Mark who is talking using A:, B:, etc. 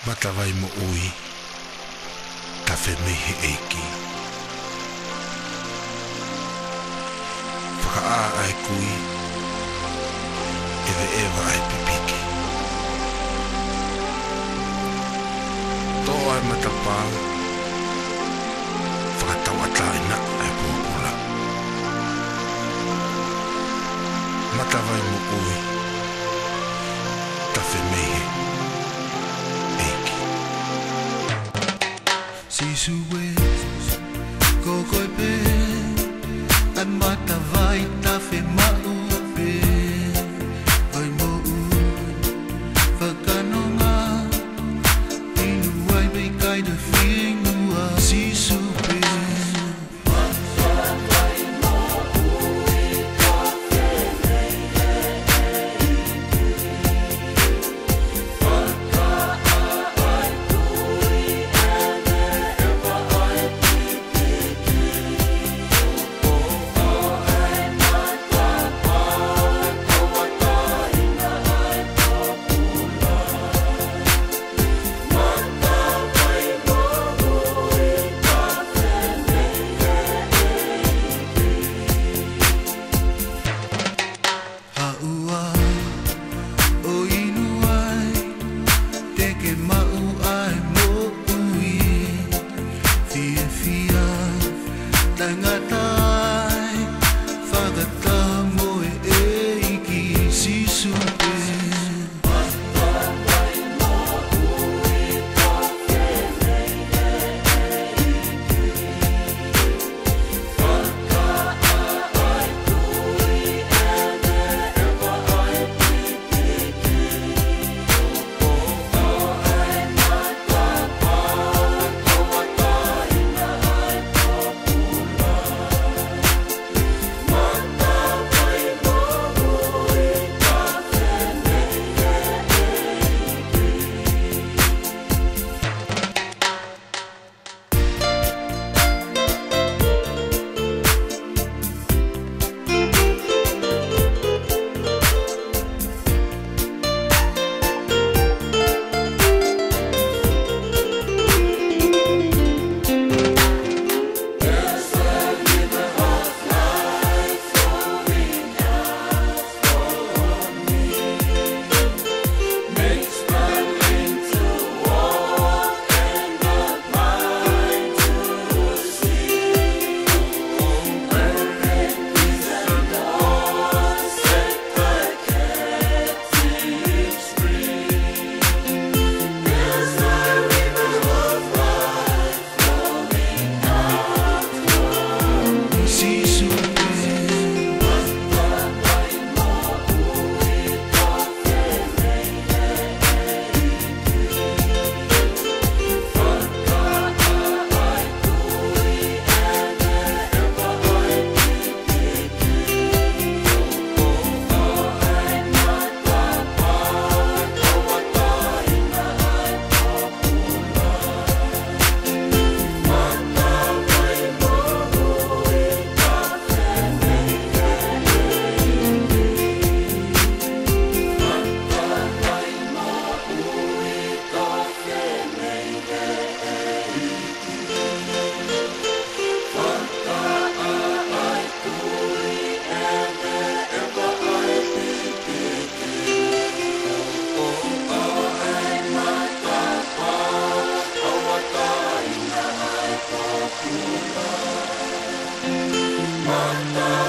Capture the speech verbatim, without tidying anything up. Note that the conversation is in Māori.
A: matavai mo ui, tafe mehe eiki. Faka'aa ai kui, ewe ewa ai pipiki. Tō ai matapa, fakatau ataina ai popula. Matavai mo ui, tafe mehe eiki.
B: Sisu wes, kokoi pe, an matavai tafe mau pe. Oi mo ui, whakanonga, inu ai mei kai de whenua. Sisu pe. Tangatai, faka'aa moe Eiki, sisu pe. Popula, matapa.